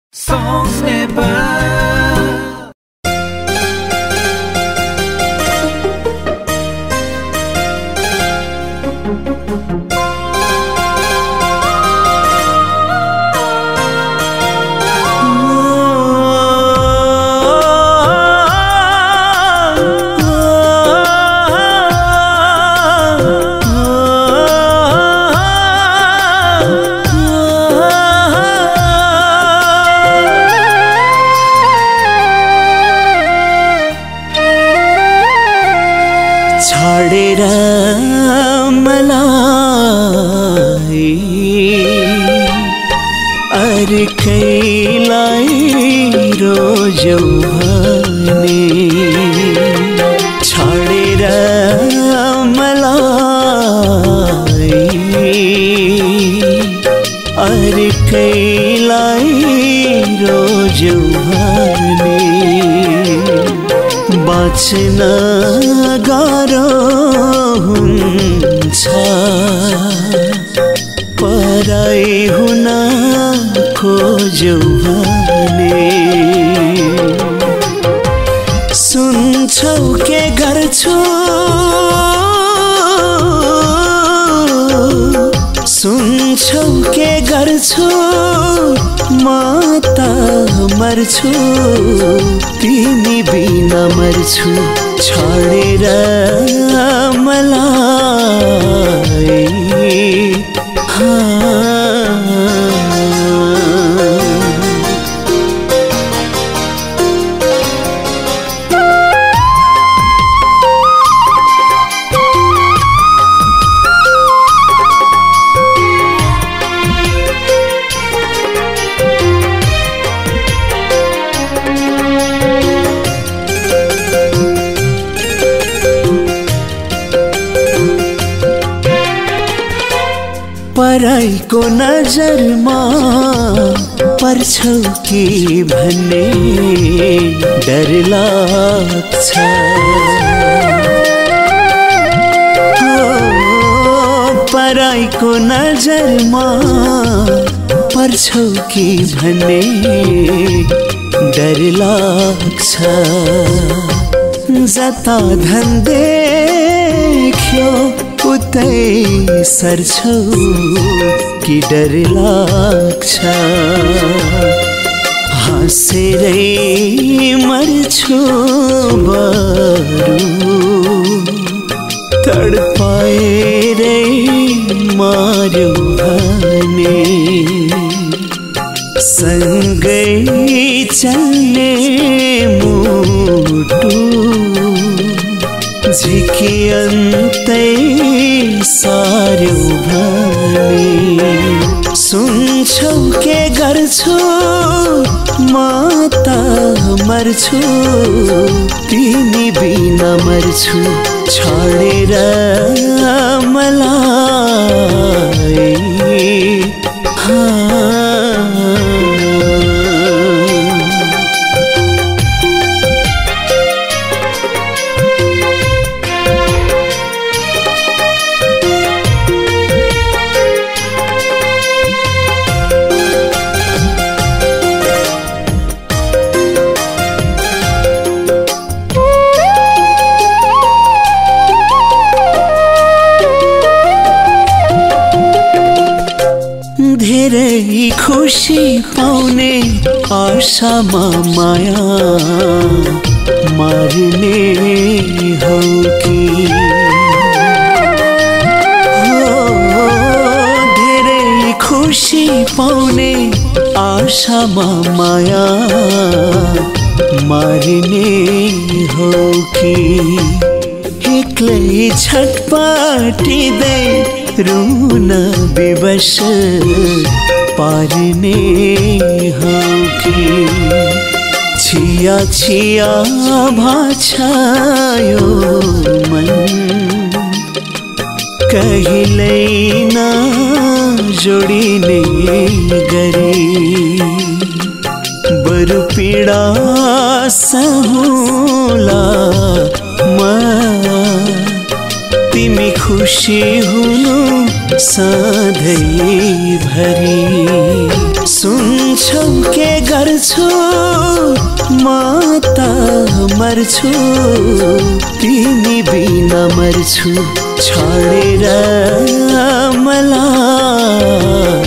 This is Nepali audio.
Songs never. छाडेर मलाई अर्कैलाई रोजौ भने छाडेर मलाई अर्कैलाई रोजौ भने बाँच्न गाह्रो हुन्छ पराई हुन खोज्यौ भने सुन्छौ के गर्छु सुन्छौ के गर्छु म त मर्छु तिमी बिना मर्छु छाडेर मलाई पराईको नजरमा पर्छौ कि भन्ने डर लाग्छ पराईको नजरमा पर्छौ कि भन्ने डर लाग्छ जता धन देख्यो उतै सर्छौ कि डर लाग्छ हाँसेरै मर्छु बरु तडपाएरै मार्यो भने सँगै चल्ने मुटु झिकी अन्तै सार्यो भने सुन्छौ के गर्छु म त मर्छु तिमी बिना मर्छु छाडेर मलाई धेरै खुसी पाउने आशामा माया मार्ने हो कि धेरै खुसी पाउने आशामा माया मार्ने हो कि एक्लै छटपटिँदै रुन विवश पार्ने हो कि छिया छिया भाछायो मन कहिल्यै न जोडिने गरी बरु पीडा सहुला म तिमी खुसी हुनु सधैँ भरी सुन्छौ के गर्छु म त मर्छु तिमी बिना मर्छु छाडेर मलाई